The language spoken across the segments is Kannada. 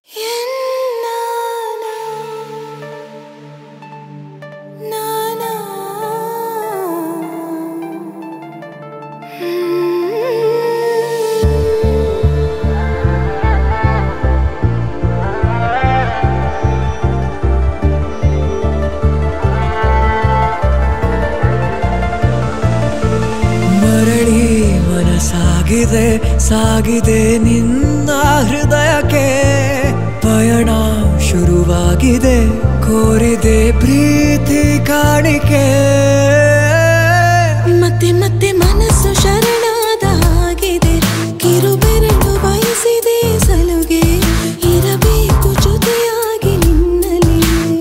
ಸಾಗಿದೆ ನಿನ್ನ ಹೃದಯಕ್ಕೆ ಪಯಣ ಶುರುವಾಗಿದೆ ಕೋರಿದೆ ಪ್ರೀತಿ ಕಾಣಿಕೆ ಮತ್ತೆ ಮತ್ತೆ ಮನಸ್ಸು ಶರಣಾದ ಹಾಗಿದೆ ಕಿರುಬೆರಳು ಬಯಸಿದೆ ಸಲುಗೆ ಇರಬೇಕು ಜೊತೆಯಾಗಿ ನಿನ್ನಲ್ಲಿ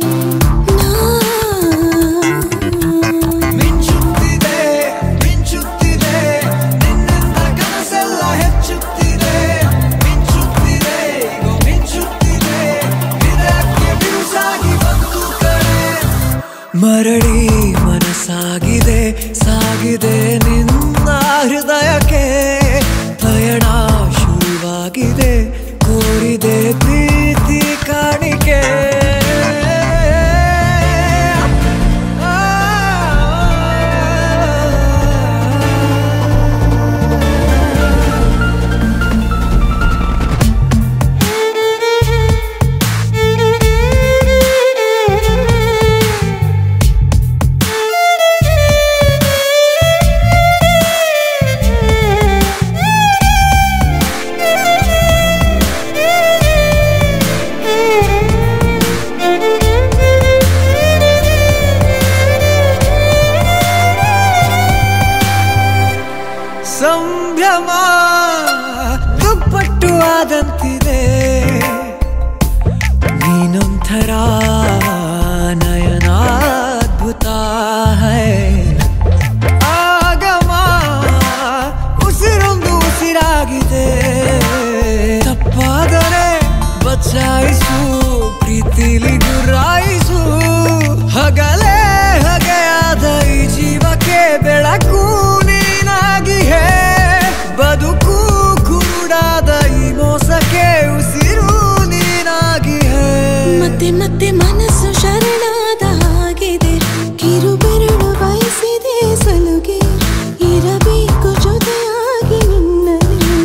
ಮಿಂಚುತ್ತಿದೆ ಮಿಂಚುತ್ತಿದೆ ನಿನ್ನಿಂದ ಕನಸೆಲ್ಲ ಹೆಚ್ಚುತ್ತಿದೆ ಮಿಂಚುತ್ತಿದೆ ಮಿಂಚುತ್ತಿದೆ ಇದಕ್ಕೆ ಬಿರುಸಾಗಿ ಬಂತು ಕಡೆ ಮರಳಿ ಮನಸ್ಸಾಗಿದೆ ಸಾಗಿದೆ ನಿನ್ನ ಹೃದಯಕ್ಕೆ ಪಯಣ ಶುರುವಾಗಿದೆ ಕೋರಿದೆ ಪ್ರೀತಿ ಕಾಣಿಕೆ ಸಂಭ್ರಮ ದುಪ್ಪಟ್ಟು ಆದಂತಿದೆ ನೀನೊಂಥರ ನಯನಾದ್ಭುತ ಹೈ ಆಗಮ ಉಸಿರೊಂದು ಉಸಿರಾಗಿದೆ ತಪ್ಪಾದರೆ ಬಚಾಯಿಸು ಪ್ರೀತಿಲಿ ಗುರಾಯಿಸು ಹಗಲೇ ಹಗೆಯಾದ ಈ ಜೀವಕ್ಕೆ ಬೆಳಕು ಬದುಕು ಕುರುಡಾದ ಈ ಮೋಸಕ್ಕೆ ಉಸಿರು ನೀನಾಗಿ ಮತ್ತೆ ಮತ್ತೆ ಮನಸ್ಸು ಶರಣಾದ ಹಾಗಿದೆ ಕಿರುಬೆರಳು ಬಯಸಿದೆ ಸಲುಗೆ ಇರಬೇಕು ಜೊತೆಯಾಗಿ ನಿನ್ನಲ್ಲಿ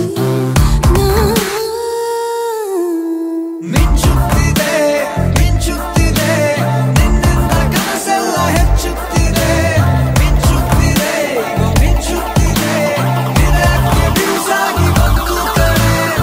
ಮಿಂಚುತ್ತಿದೆ ಮಿಂಚುತ್ತಿದೆ ನಿನ್ನಿಂದ ಕನಸೆಲ್ಲ ಹೆಚ್ಚುತ್ತಿದೆ ಮಿಂಚುತ್ತಿದೆ ಮಿಂಚುತ್ತಿದೆ ಇದಕ್ಕೆ ಬಿರುಸಾಗಿ ಬಂತು ಕಡೆ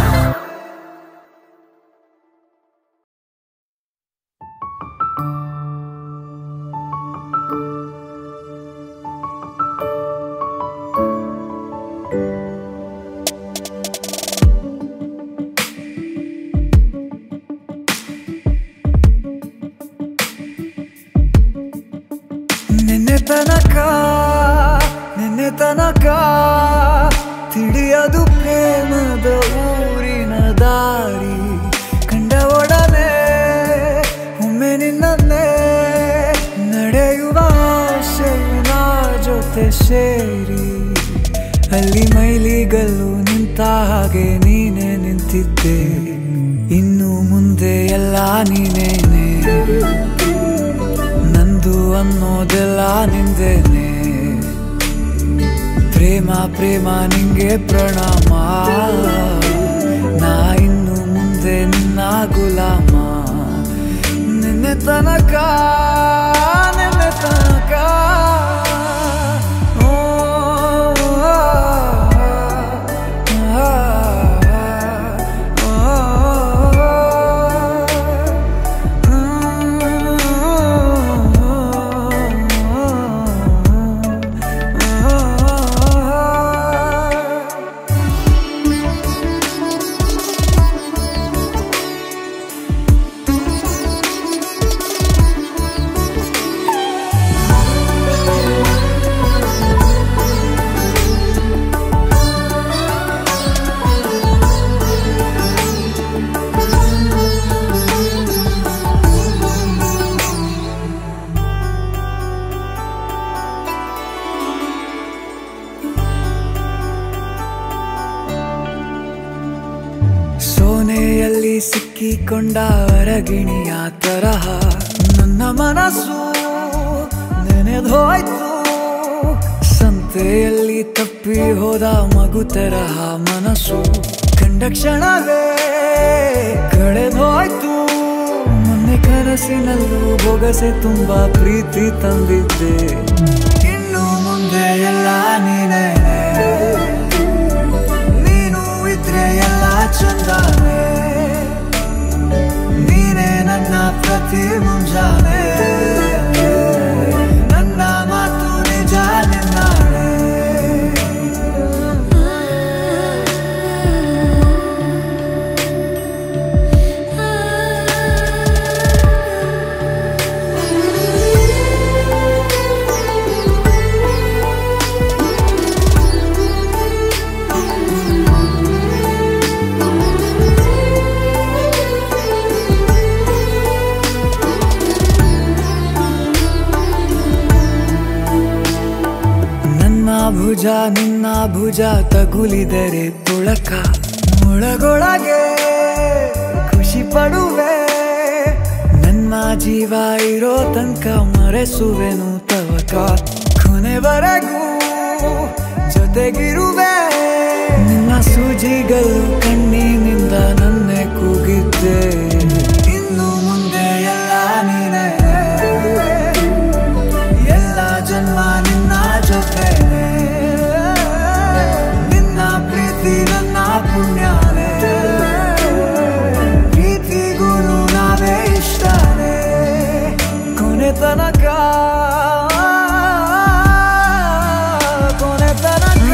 ನಿನ್ನೆ ತನಕ ತಿಳಿಯದು ಪ್ರೇಮದ ಊರಿನ ದಾರಿ ಕಂಡ ಒಡನೆ ಒಮ್ಮೆ ನಿನ್ನೇ ನಡೆಯುವ ಆಸೆಯ ಜೊತೆ ಸೇರಿ ಅಲ್ಲಿ ಮೈಲಿಗಲ್ಲು ನಿಂತ ಹಾಗೆ ನೀನೆ ನಿಂತಿದ್ದೆ ಇನ್ನು ಮುಂದೆ ಎಲ್ಲ ನೀನೇನೆ ನಂದು ಅನ್ನೋದೆಲ್ಲ ನಿಂದೇನೆ ಪ್ರೇಮ ಪ್ರೇಮ ನಿಂಗೆ ಪ್ರಣಾಮ ನಾ ಇನ್ನು ಮುಂದೆ ನಿನ್ನ ಗುಲಾಮ ನಿನ್ನೆ ತನಕ ಸಂತೆಯಲ್ಲಿ ಸಿಕ್ಕಿಕೊಂಡ ಅರಗಿಣಿಯ ತರಹ ನನ್ನ ಮನಸ್ಸು ನೆನೆದೋಯ್ತು. ಸಂತೆಯಲ್ಲಿ ತಪ್ಪಿ ಹೋದ ಮಗು ತರಹ ಮನಸ್ಸು ಕಂಡ ಕ್ಷಣವೇ ಕಳೆದೋಯ್ತು. ಮೊನ್ನೆ ಕನಸಿನಲ್ಲೂ ಬೊಗಸೆ ತುಂಬಾ ಪ್ರೀತಿ ತಂದಿದ್ದೆ. ಇನ್ನು ಮುಂದೆ ಎಲ್ಲ ನೀನೇ, ನೀನು ಇದ್ರೆ ಎಲ್ಲ ಚಂದಾನೆ. ನೀನೇ ನನ್ನ ಪ್ರತಿ ಮುಂಜಾನೆ, ನನ್ನ ಮಾತು ನಿಜ ನಿನ್ನಾಳೆ. ಭುಜ ನಿನ್ನ ಭುಜ ತಗುಲಿದರೆ ತುಳಕ, ಒಳಗೊಳಗೆ ಖುಷಿ ಪಡುವೆ. ನನ್ನ ಜೀವ ಇರೋ ತನಕ ಮರೆಸುವೆನು ತವಕ, ಕೊನೆವರೆಗೂ ಜೊತೆಗಿರುವೆ. ನಿನ್ನ ಸೂಜಿಗಳು ಕಣ್ಣಿನಿಂದ ನನ್ನೆ ಕೂಗಿದ್ದೆ. ಇನ್ನು ಮುಂದೆ ಎಲ್ಲ ನೀನೇ, ಎಲ್ಲ ಜನ್ಮ ನಿನ್ನ ಜೊತೆ. ನಿನ್ನ ಪ್ರೀತಿ ನನ್ನ ಪುಣ್ಯನೇ, ಪ್ರೀತಿಗೂ ನಾವೇ ಇಷ್ಟನೇ. ಕೊನೆ ತನಕ ಕೊನೆ ತನಕ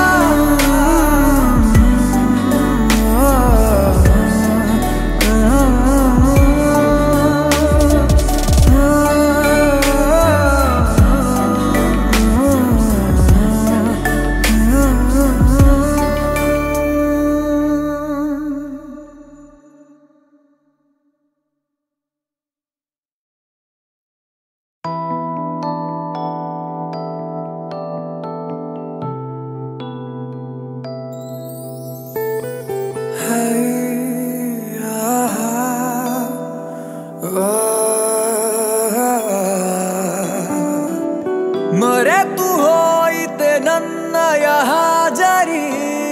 ಮರೆತು ಹೋಯಿತೆ ನನ್ನಯ ಹಾಜರಿ,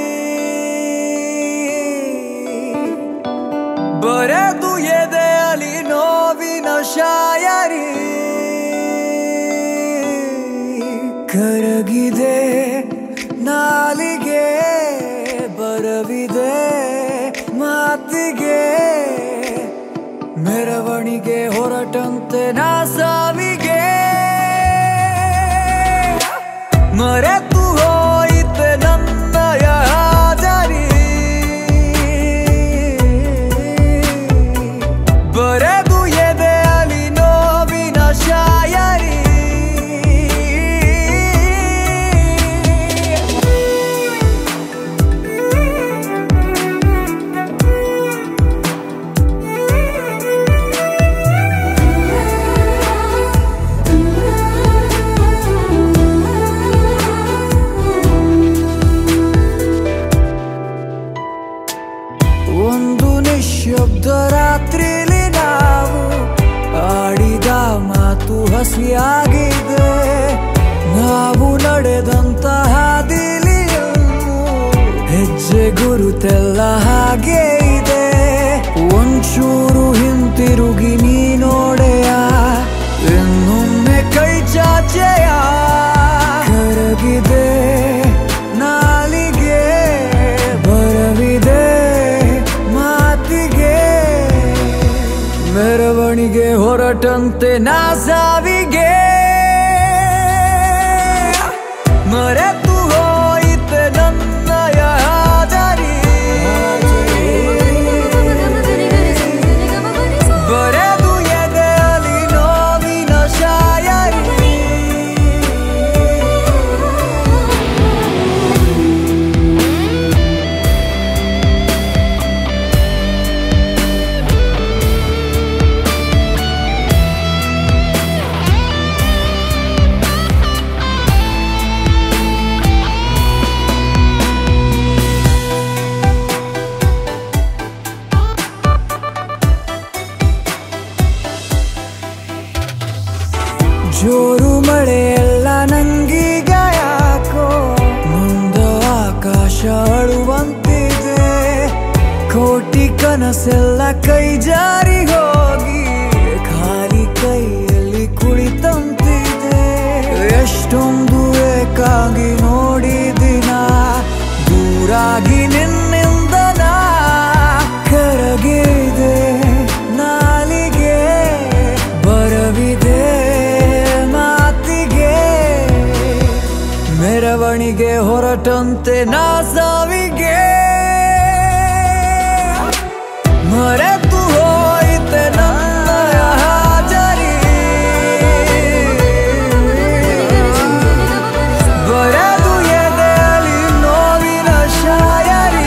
ಬರೆದು ಎದೆಯಲ್ಲಿ ನೋವಿನ ಶಾಯರಿ. ಕರಗಿದೆ ನಾಲಿಗೆ, ಬರವಿದೆ ಮಾತಿಗೆ. ಮೆರವಣಿಗೆ ಹೊರಟಂತೆ ನಾ ಸಾವಿಗೆ. ಮರೆತು ಹೋಯಿತೆ ನನ್ನಯ ಹಾಜರಿ, ಬರೆದು ಎದೆಯಲ್ಲಿ ನೋವಿನ ಶಾಯರಿ. ಒಂದು ನಿಶ್ಶಬ್ದ ರಾತ್ರಿಲಿ ನಾವು ಆಡಿದ ಮಾತು ಹಸಿಯಾಗಿದೆ. ನಾವು ನಡೆದಂತ ಹಾದಿಲಿ ಹೆಜ್ಜೆ ಗುರುತೆಲ್ಲ ಹಾಗೆ ಇದೆ. ಒಂಚೂರು ಹಿಂತಿರುಗಿ ನೀ ನೋಡೆಯ, ಇನ್ನೊಮ್ಮೆ ಕೈ ಚಾಚೆಯ. ಕರಗಿದೆ ನಾಲಿಗೆ, ಬರವಿದೆ ಮಾತಿಗೆ. ಮೆರವಣಿಗೆ ಹೊರಟಂತೆ ನಾ ಸಾವಿಗೆ. ಮರೆತು ಹೋಯಿತೆ ನನ್ನಯ ಹಾಜರಿ, ಬರೆದು ಎದೆಯಲ್ಲಿ ನೋವಿನ ಶಾಯರಿ. ಕನಸೆಲ್ಲ ಕೈ ಜಾರಿ ಹೋಗಿ ಖಾಲಿ ಕೈಯಲ್ಲಿ ಕುಳಿತಂತಿದೆ. ಎಷ್ಟೊಂದು ಏಕಾಗಿ ನೋಡಿದಿನ ದೂರಾಗಿ ನಿನ್ನಿಂದ ನಾ ಕರಗಿದೆ. ನಾಲಿಗೆ ಬರವಿದೆ ಮಾತಿಗೆ, ಮೆರವಣಿಗೆ ಹೊರಟಂತೆ ನಾ ಸಾವಿಗೆ. ಮರೆತು ಹೋಯಿತೆ ನನ್ನಯ ಹಾಜರಿ, ಬರೆದು ಎದೆಯಲ್ಲಿ ನೋವಿನ ಶಾಯರಿ.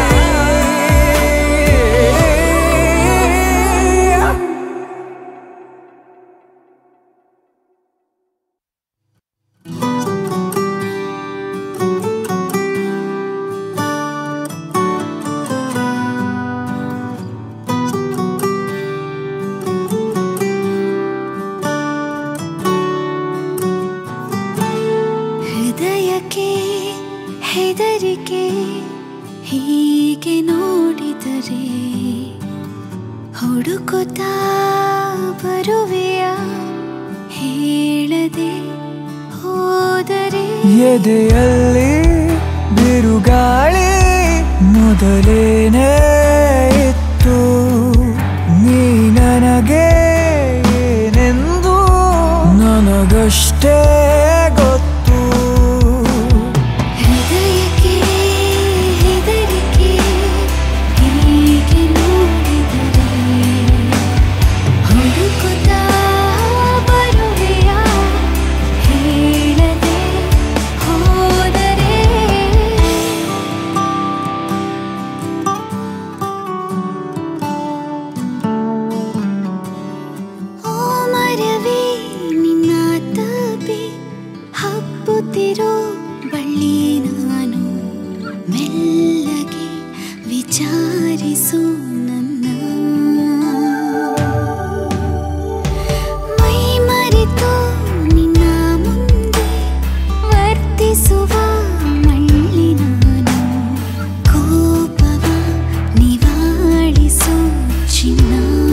ಹೃದಯಕ್ಕೆ ಹೆದರಿಕೆ ಹೀಗೆ ನೋಡಿದರೆ ಹುಡುಕುತ್ತಾ ಬರುವೆಯ ಹೇಳದೆ ಹೋದರೆ. ಎದೆಯಲ್ಲಿ ಬಿರುಗಾಳಿ ಮೊದಲೇನೇ ಇತ್ತು, ನೀ ನನಗೆ ಏನೆಂದು ನನಗಷ್ಟೇ ಗೊತ್ತು. ಹೃದಯಕ್ಕೆ ಹೆದರಿಕೆ ಹೀಗೆ ನೋಡಿದರೆ ಹುಡುಕುತ್ತಾ ಬರುವೆಯ ಹೇಳದೆ ಹೋದರೆ. ಓ ಮರವೇ ನಿನ್ನ ತಪಿ ಹಬ್ಬುತ್ತಿರೋ ಬಳ್ಳಿ ನಾನು, ಮೆಲ್ಲಗೆ ವಿಚಾರಿಸು ನನ್ನ. ಮೈ ಮರೆತು ನಿನ್ನ ಮುಂದೆ ವರ್ತಿಸುವ ಮಳ್ಳಿ ನಾನು, ಕೋಪವ ನಿವಾಳಿಸು ಚಿನ್ನ.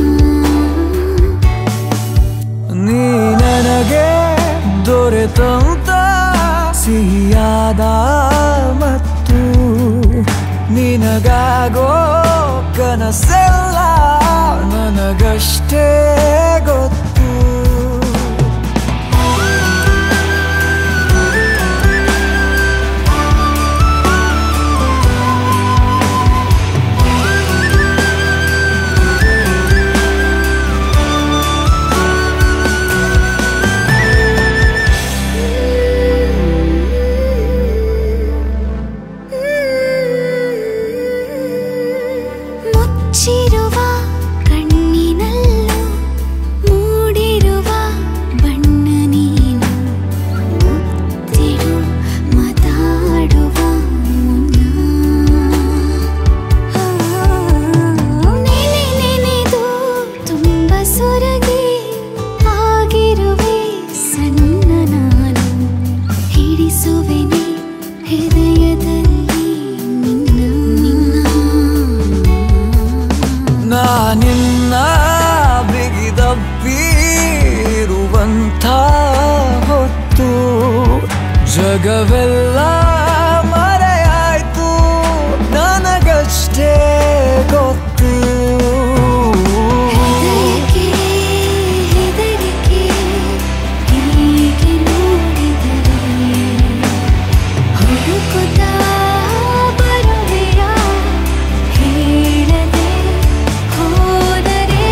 ನೀ ನನಗೆ ದೊರೆತಂತ ಸಿಹಿಯಾದ ಮತ್ತು ನಿನಗಾಗೋ ಕನಸೆಲ್ಲ ನನಗಷ್ಟೇ ಗೊತ್ತು. ಮುಚ್ಚಿರುವ ಕಣ್ಣಿನಲ್ಲೂ ಮೂಡಿರುವ ಬಣ್ಣ ನೀನು, ಮುತ್ತಿಡು ಮಾತಾಡುವ ಮುನ್ನ. ನೆನೆ ನೆನೆದು ತುಂಬ ಸೊರಗಿ ಆಗಿರುವೆ ಸಣ್ಣ ನಾನು, ಹಿಡಿಸುವೆನೆ ಹೃದಯದಲ್ಲಿ ನಿನ್ನ. ನಾನಿನ್ನ ಬಿಗಿದಪ್ಪಿರುವಂಥ ಹೊತ್ತು ಜಗವೆಲ್ಲ ಮರೆಯಾಯ್ತು ನನಗಷ್ಟೇ ಗೊತ್ತು. ಹೃದಯಕ್ಕೆ ಹೆದರಿಕೆ ಹೀಗೆ ನೋಡಿದರೆ ಹುಡುಕುತ್ತಾ ಬರುವೆಯ ಹೇಳದೆ ಹೋದರೆ.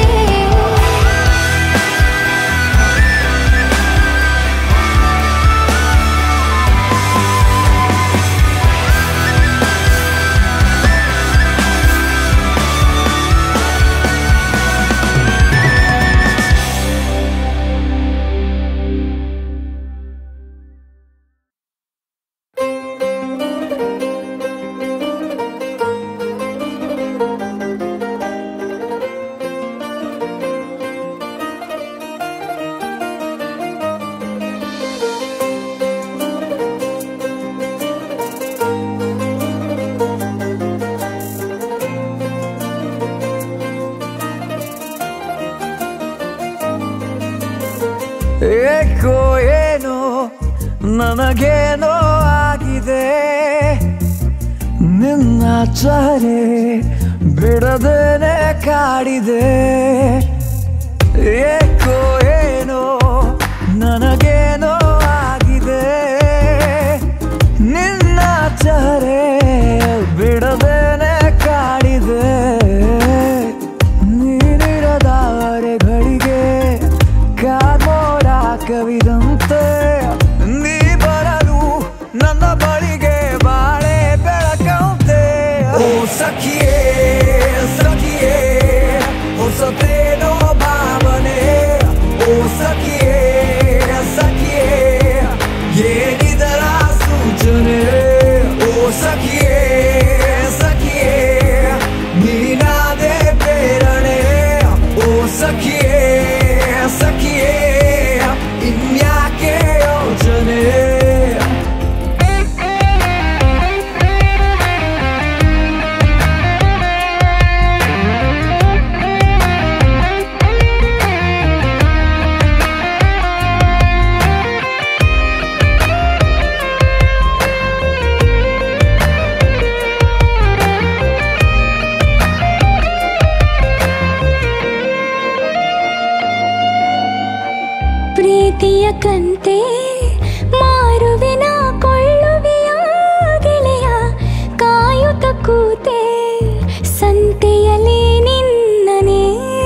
ಏಕೋ ಏನೋ ನನಗೇನೋ ಆಗಿದೆ ನಿನ್ನ ಚಹರೆ ಬಿಡದೇನೆ ಕಾಡಿದೆ ಏಕೋ ಏನೋ ನನಗೇನೋ ಆಗಿದೆ ನಿನ್ನ ಚಹರೆ ಬಿಡದೇನೆ ಕಾಡಿದೆ ನೀನಿರದ ಅರೆಗಳಿಗೆ ಕಾರ್ಮೋಡ ಕವಿದಂತೆ ನೀ ಬರಲು ನನ್ನ ಬಳಿಗೆ ಬಾಳೆ ಬೆಳಕಂತೆ ಓ ಸಖಿಯೇ ಸಖಿಯೇ ಹೊಸತೇನೋ ಭಾವನೆ ಓ ಸಖಿಯೇ ಸಖಿಯೇ ಏನಿದರ ಸೂಚನೆ ಓ ಸಖಿಯೇ ಸಖಿಯೇ ನೀನಾದೆ ಪ್ರೇರಣೆ ಓ ಸಖಿಯೇ ಸಖಿಯೇ ಇನ್ಯಾಕೆ ಯೋಚನೆ ಪ್ರೀತಿಯ ಕಂತೆ ಮಾರುವೆನ ಕೊಳ್ಳುವೆಯ ಗೆಳೆಯ ಕಾಯುತ್ತ ಕೂತೆ ಸಂತೆಯಲ್ಲಿ ನಿನ್ನನೆ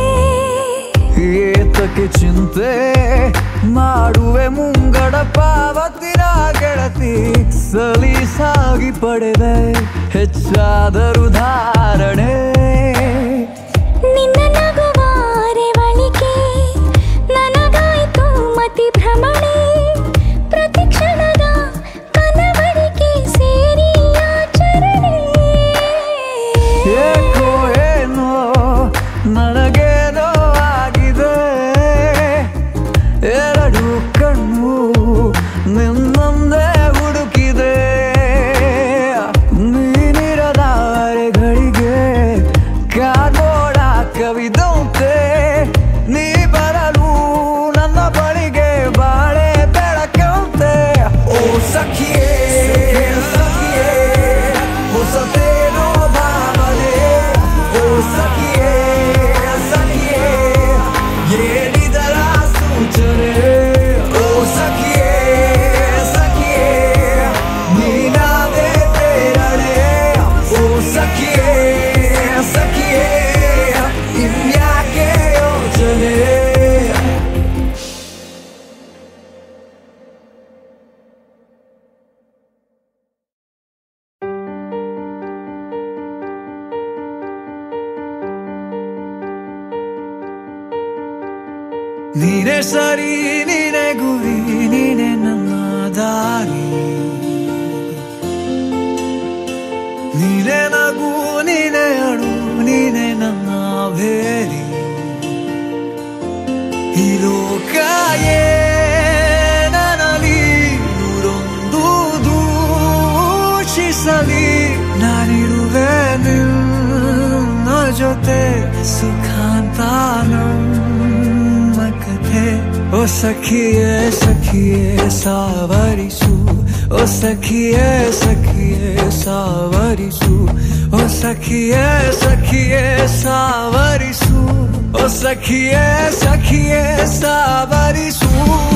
ಏತಕ್ಕೆ ಚಿಂತೆ ಮಾಡುವೆ ಮುಂಗಡ ಪಾವತಿನ ಗೆಳತಿ ಸಲೀಸಾಗಿ ಪಡೆದೆ ಹೆಚ್ಚಾದರೂ ಧಾರಣೆ ನಿನ್ನ ನಗುವಾರೆ ಬಳಿಕೆ ನನಗಾಯ್ತು ಮತಿ ಭ್ರಮಣೆ ಪ್ರತಿ ಕ್ಷಣದ ಕನವರಿಕೆ ಸೇರಿ ಆಚರಣೆ ಏಕೋ ಏನೋ ನನಗೇನೋ ಆಗಿದೆ ಎರಡು ಕಣ್ಣು ನಿನ್ನೊಂದೇ ಹುಡುಕಿದೆ ನೀನಿರದ ಅರೆಗಳಿಗೆ ಕಾರ್ಮೋಡ ಕವಿದಂತೆ ನೀ ಬರಲು ನನ್ನ ಬಳಿಗೆ ಬಾಳೆ ಬೆಳಕಂತೆ ಓ ಸಖಿಯೇ ಸಖಿಯೇ ಹೊಸತೇನೋ ಭಾವನೆ ಓ ಸಖಿಯೇ ಸಖಿಯೇ ಏನಿದರ ಸೂಚನೆ ಓ ಸಖಿಯೇ ಸಖಿಯೇ ನೀನಾದೆ ಪ್ರೇರಣೆ ಓ ಸಖಿಯೇ ಸಖಿಯೇ ಇನ್ಯಾಕೆ ಯೋಚನೆ ನೀನೇ ಸರಿ ನೀನೇ ಗುರಿ ನೀನೇ ನನ್ನ ದಾರಿ ನೀನೇ ನಗು ನೀನೇ ಅಳು ನೀನೇ ನನ್ನ ಬೇರಿ ಈ ಲೋಕ ಏನಲಿ ನೂರೊಂದು ದೂಷಿಸಲಿ ನಾನಿರುವೆ ನಿನ್ನ ಜೊತೆ ಸುಖಾಂತ ನಮ್ಮ ಕಥೆ ಓ ಸಖಿಯೇ ಸಖಿಯೇ ಸಾವರಿಸು ಓ ಸಖಿಯೇ ಸಖಿಯೇ ಸಾವರಿಸು ಓ ಸಖಿಯೇ ಸಖಿಯೇ ಸಾವರಿಸು ಓ ಸಖಿಯೇ ಸಖಿಯೇ ಸಾವರಿಸು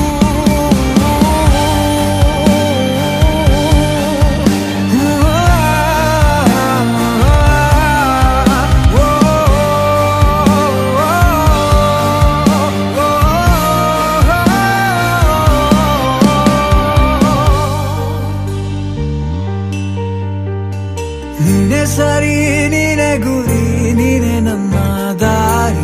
ನೀನೇ ಸರಿ ನೀನೇ ಗುರಿ ನೀನೇ ನಮ್ಮ ದಾರಿ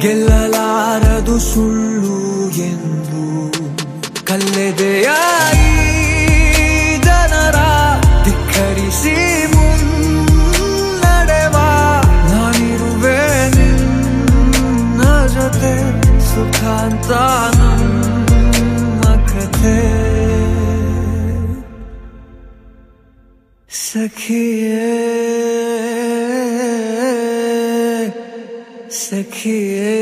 ಗೆಲ್ಲಲಾರದು ಸುಳ್ಳು ಎಂದು ಕಲ್ಲೆದೆಯಾಗಿ ಜನರ ಧಿಕ್ಕರಿಸಿ ಮುನ್ನಡೆವ ನಾನಿರುವೆ ನಿನ್ನ ಜೊತೆ ಸುಖಾಂತ ನಮ್ಮ ಕಥೆ ಸಖಿಯೇ सखिए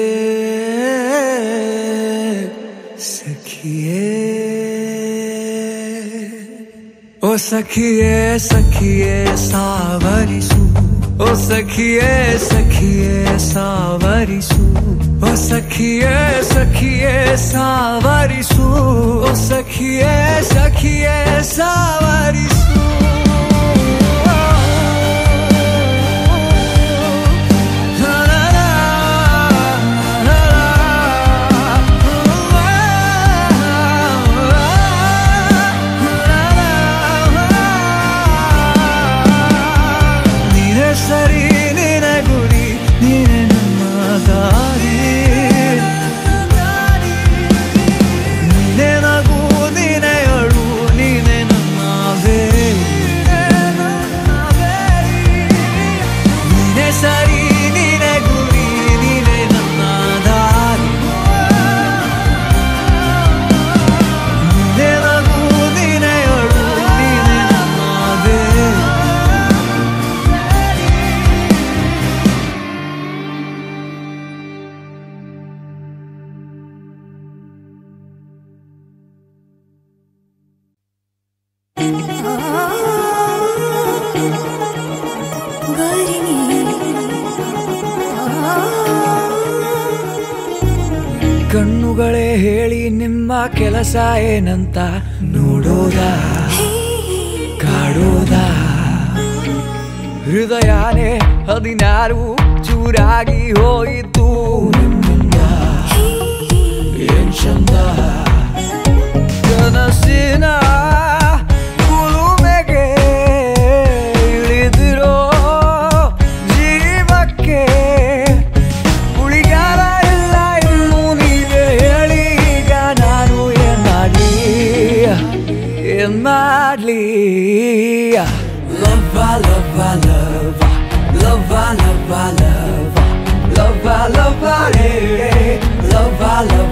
सखिए ओ सखिए सखिए सावरिसु ओ सखिए सखिए सावरिसु ओ सखिए सखिए सावरिसु ओ सखिए सखिए सावरिसु ಕಣ್ಣುಗಳೇ ಹೇಳಿ ನಿಮ್ಮ ಕೆಲಸ ಏನಂತ ನೋಡೋದ ಕಾಡೋದ ಹೃದಯನೇ 16 ಚೂರಾಗಿ ಹೋಯಿತು ನಿಮ್ಮಿಂದ ಏನ್ ಚಂದ ಕನಸಿನ ಕುಲುಮೆಗೆ ಇಳಿದಿರೋ ಜೀವಕ್ಕೆ ಉಳಿಗಾಲ ಇಲ್ಲ ಇನ್ನು ನೀವೇ ಹೇಳಿ ಈಗ ನಾನು ಏನ್ ಮಾಡ್ಲಿ Love, love, love, love, love, love, love, love, love,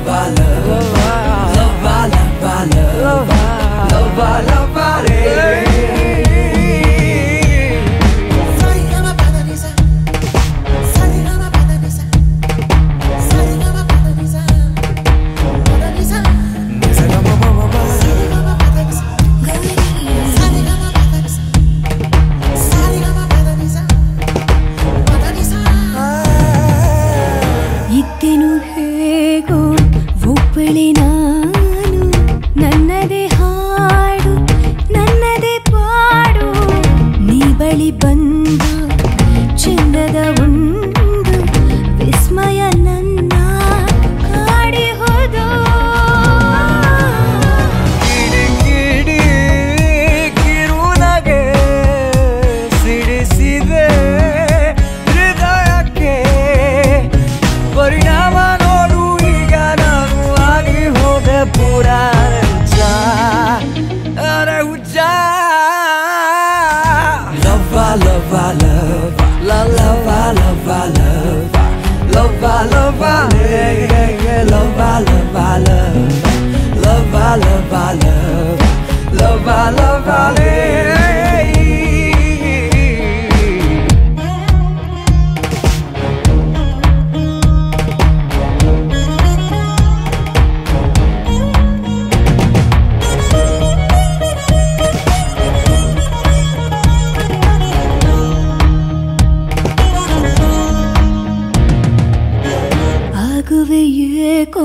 ಏಕೋ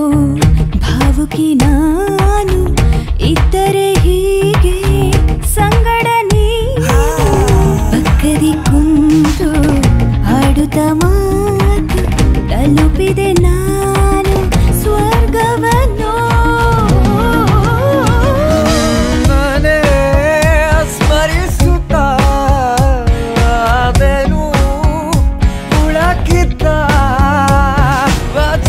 ಭಾವುಕಿ ನಾನು ಇದ್ದರೆ ಹೀಗೆ ಸಂಗಡ ನೀನು ಪಕ್ಕದಿ ಕುಂತು ಆಡುತ್ತ ಮಾತು ತಲುಪಿದೆ ನಾನು ಸ್ವರ್ಗವನ್ನು ಮನೆ ಸ್ಮರಿಸುತ್ತ ಆದೆನು ಉಳಕಿತ್ತ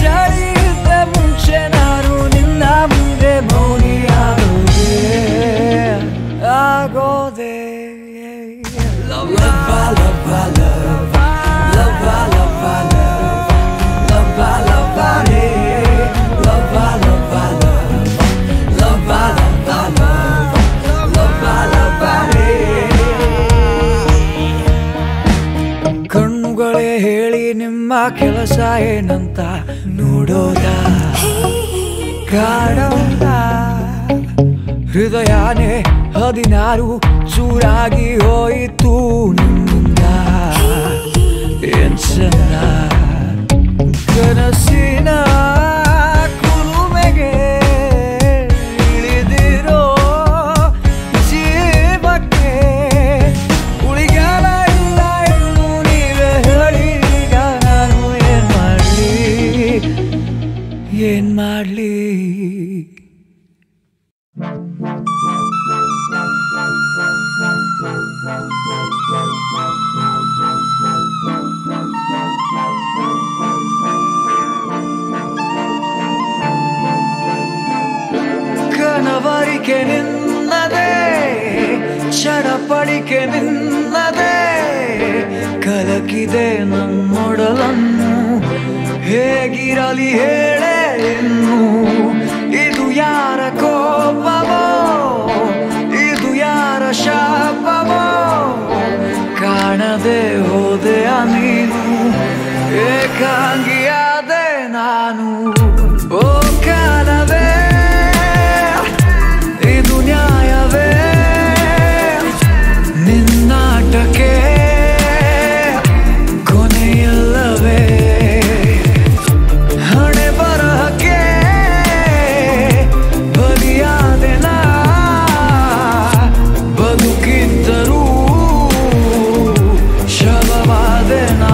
ಕೆಲಸ ಏನಂತ ನೋಡೋದ ಕಾಡೋದ ಹೃದಯನೇ 16 ಚೂರಾಗಿ ಹೋಯಿತು ನಿನ್ನಿಂದ ಏನ್ ಚಂದ ಕನಸಿನ ಕುಲುಮೆಗೆ ಇಳಿದಿರೋ ಜೀವಕ್ಕೆ ಉಳಿಗಾಲ ಇಲ್ಲ ಇನ್ನು ನೀವೇ ಹೇಳಿ ಈಗ ನಾನು ಏನ್ ಮಾಡ್ಲಿ ಕನವರಿಕೆ ನಿನ್ನದೇ ಚಡಪಡಿಕೆ ನಿನ್ನದೇ ಕಲಕಿದೆ ನನ್ನೊಡಲನ್ನು ಹೇಗಿರಲಿ ಹೇಳೆ ಇನ್ನು ಇದು ಯಾರ ಕೋಪವೋ ಇದು ಯಾರ ಶಾಪವೋ ಕಾಣದೆ ಹೋದೆಯ ನೀನು ಏಕಾಂಗಿಯಾದೆ ನಾನು ಓ ಕಾಲವೇ ಇದು ನ್ಯಾಯವೇ ನಿನ್ನಾಟಕ್ಕೆ ಕೊನೆಯಿಲ್ಲವೇ ಹಣೆ ಬರಹಕ್ಕೆ ಬಲಿಯಾದೆ ನಾ ಬದುಕಿದ್ದರೂ ಶವವಾದೆ ನಾ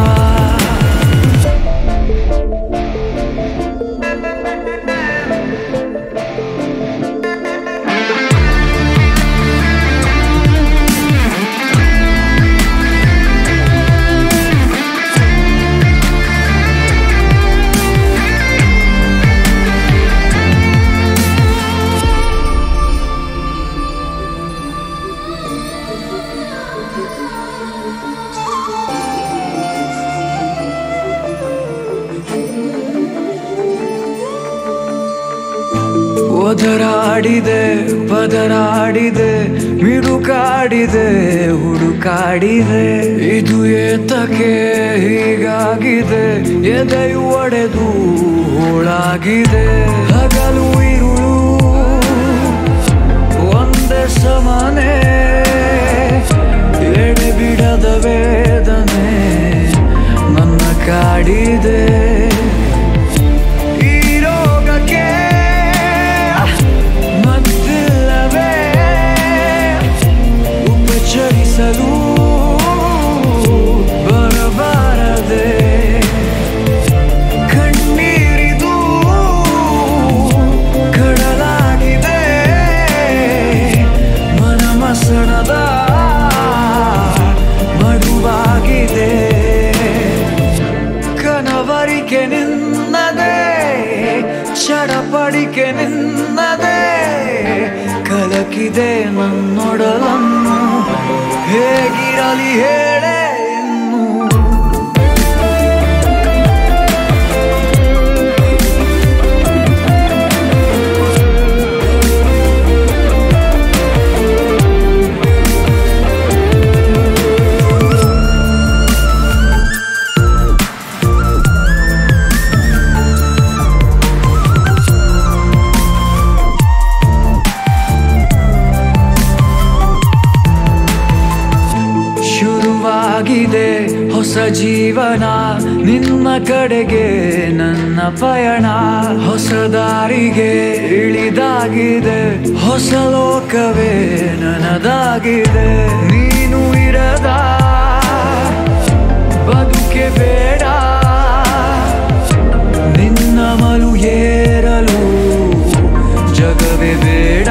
ಒದರಾಡಿದೆ ಬದರಾಡಿದೆ ಮಿಡುಕಾಡಿದೆ ಹುಡುಕಾಡಿದೆ ಇದು ಏತಕ್ಕೆ ಹೀಗಾಗಿದೆ ಎದೆಯು ಒಡೆದು ಹೋಳಾಗಿದೆ ಹಗಲು ಇರುಳು ಒಂದೇ ಸಮಾನೆ ಎಡೆ ಬಿಡದ ವೇದನೆ ನನ್ನ ಕಾಡಿದೆ ಚಲಿಸಲು ಬರಬಾರದೆ ಕಣ್ಣೀರಿದು ಕಡಲಾಗಿದೆ ಮನಮಸಣದ ಮಡುವಾಗಿದೆ ಕನವರಿಕೆ ನಿನ್ನದೇ ಚಡಪಡಿಕೆ ನಿನ್ನದೇ ಕಲಕಿದೆ ನನ್ನೊಡಲನ್ನು ಹೇಗಿರಲಿ ಹೇಳೆ ಇನ್ನು ಹೊಸ ಜೀವನ ನಿನ್ನ ಕಡೆಗೆ ನನ್ನ ಪಯಣ ಹೊಸ ದಾರಿಗೆ ಇಳಿದಾಗಿದೆ ಹೊಸ ಲೋಕವೇ ನನದಾಗಿದೆ ನೀನು ಇರದ ಬದುಕೆ ಬೇಡ ನಿನ್ನ ಮಲು ಏರಲು ಜಗವೇ ಬೇಡ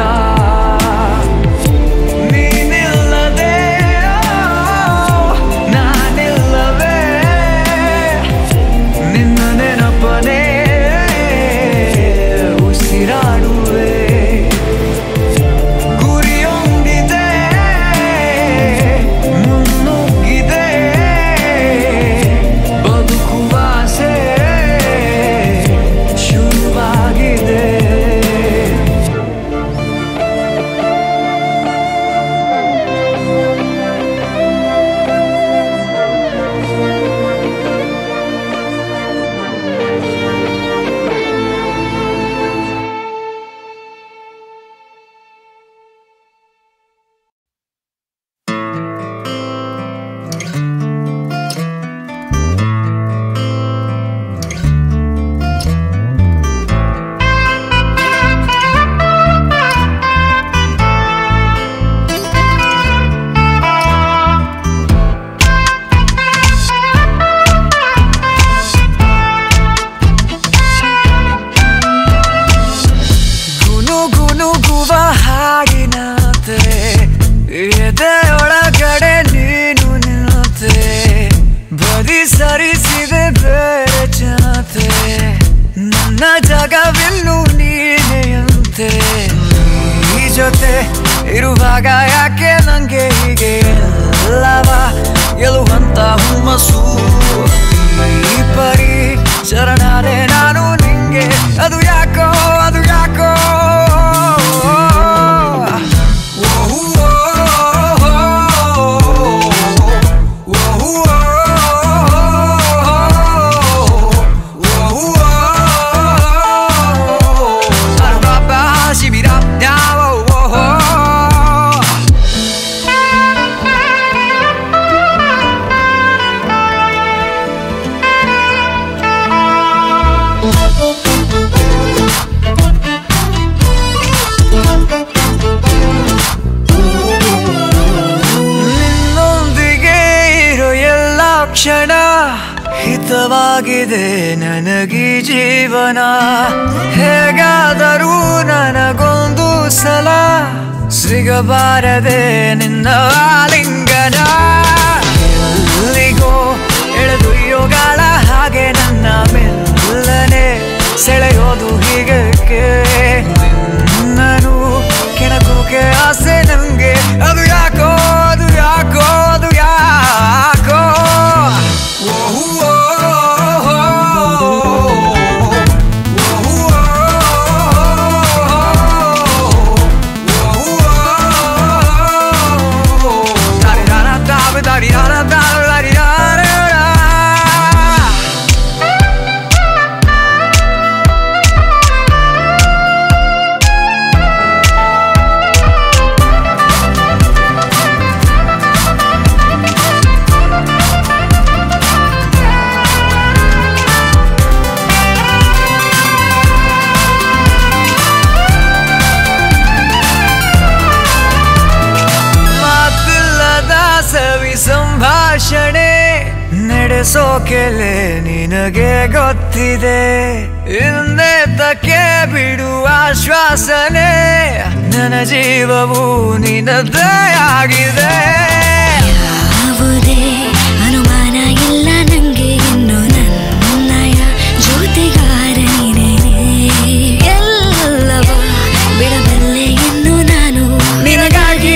ಜಗವಿನ್ನು ನೀನೆಯಂತೆ ಈ ಜೊತೆ ಇರುವಾಗ ಯಾಕೆ ನಂಗೆ ಹೀಗೆ ಎಲ್ಲವ ಗೆಲ್ಲುವಂತ ಹುಮ್ಮಸ್ಸು ಈ ಪರಿ ಶರಣಾದೆ ನಾನು ನಿಂಗೆ ಅದು ಯಾಕೋ ಕ್ಷಣ ಹಿತವಾಗಿದೆ ನನಗೀ ಜೀವನ ಹೇಗಾದರೂ ನನಗೊಂದು ಸಲ ಸಿಗಬಾರದೆ ನಿನ್ನ ಆಲಿಂಗನ ಎಲ್ಲಿಗೋ ಎಳೆದೊಯ್ಯೋಗಾಳ ಹಾಗೆ ನನ್ನ ಮೆಲ್ಲನೆ ಸೆಳೆಯೋದು ಹೀಗಕ್ಕೆ ನಿನ್ನನು ಕೆಣಕೋಕೆ ಆಸೆ ನಂಗೆ ಅದು ಯಾಕೋ ಸಂಭಾಷಣೆ ನಡೆಸೋಕೆಲೆ ನಿನಗೆ ಗೊತ್ತಿದೆ ಇನ್ನೇತಕ್ಕೆ ಬಿಡುವ ಶ್ವಾಸನೆ ನನ್ನ ಜೀವವು ನಿನ್ನದೇ ಆಗಿದೆ ಯಾವುದೇ ಅನುಮಾನ ಇಲ್ಲ ನಂಗೆ ಇನ್ನು ನನ್ನಯ ಜೊತೆಗಾರ ನೀನೇ ಎಲ್ಲವ ಬಿಡಬಲ್ಲೆ ಇನ್ನು ನಾನು ನಿನಗಾಗಿ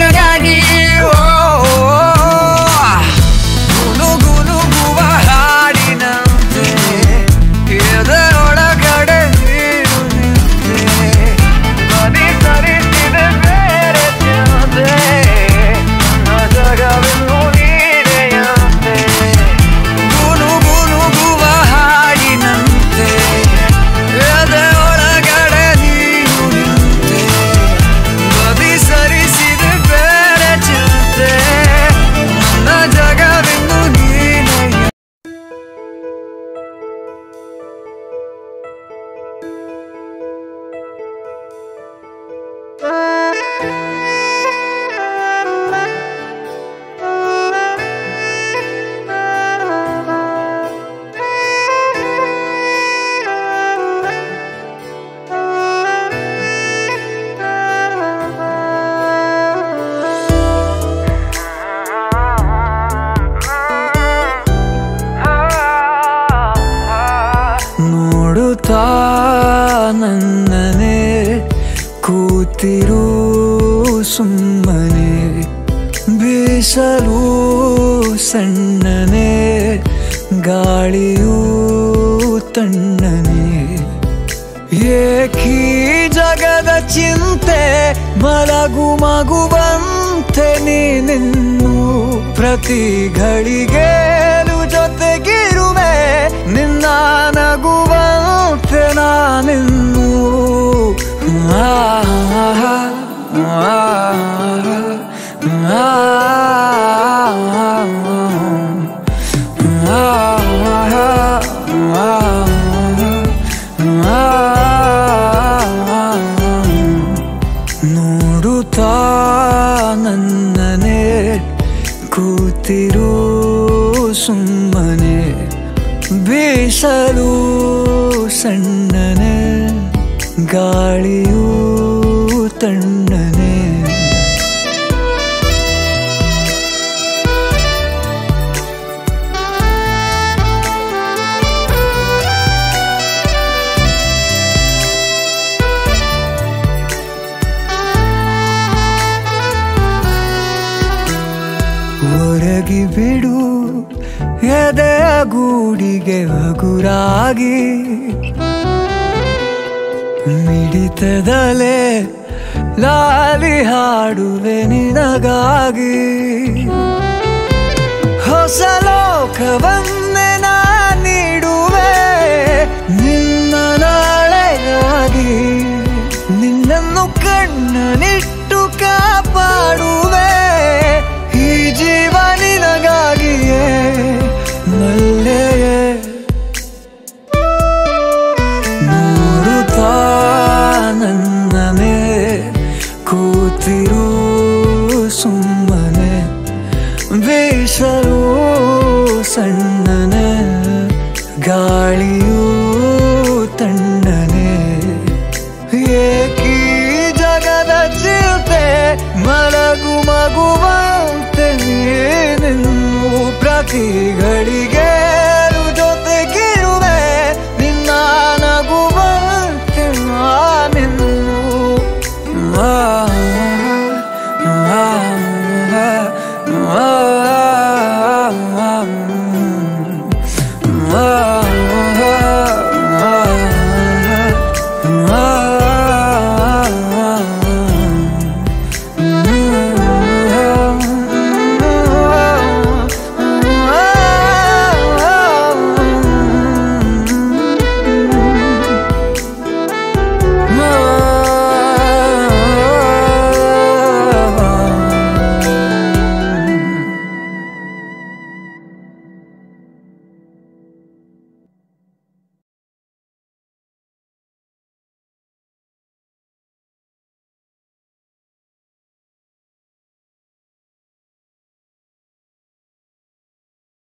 ನನ್ನನೆ ಕೂತಿರು ಸುಮ್ಮನೆ ಬೀಸಲು ಸಣ್ಣನೆ ಗಾಳಿಯೂ ತಣ್ಣನೆ ಏಕೀ ಜಗದ ಚಿಂತೆ ಮಲಗು ಮಗುವಂತೆ ನೀನಿನ್ನು ಪ್ರತಿ ಘಳಿಗೆಲು ಜೊತೆಗಿರುವೆ ನಿನ್ನ ನಗುವಂತೆ ನಾನಿನ್ನು ನೋಡುತ್ತಾ ನನ್ನನೆ ಕೂತಿರು ಸುಮ್ಮನೆ ಬೀಸಲು ಸಣ್ಣನೆ ಗಾಳಿಯೂ ತಣ್ಣನೆ ಹೀಗೆ ಹಗುರಾಗಿ ಮಿಡಿತದಲೇ ಲಾಲಿ ಹಾಡುವೆ ನಿನಗಾಗಿ ಹೊಸ ಲೋಕವನ್ನೇ ನಾ ನೀಡುವೆ ನಿನ್ನ ನಾಳೆಗಾಗಿ ನಿನ್ನನ್ನು ಕಣ್ಣನಿಟ್ಟು ಕಾಪಾಡುವೆ ಈ ಜೀವ ನಿನಗಾಗಿಯೇ ಮಲ್ಲೆಯೇ ನೋಡುತ್ತಾ ನನ್ನನೆ ಕೂತಿರು ಸುಮ್ಮನೆ ಬೀಸಲು ಸಣ್ಣನೆ ಗಾಳಿಯೂ ತಣ್ಣನೆ ಏಕೀ ಜಗದ ಚಿರತೆ ಮಲಗು ಮಗುವಂತೆ ನೀನು ಪ್ರತಿ ಗಳಿಗೆ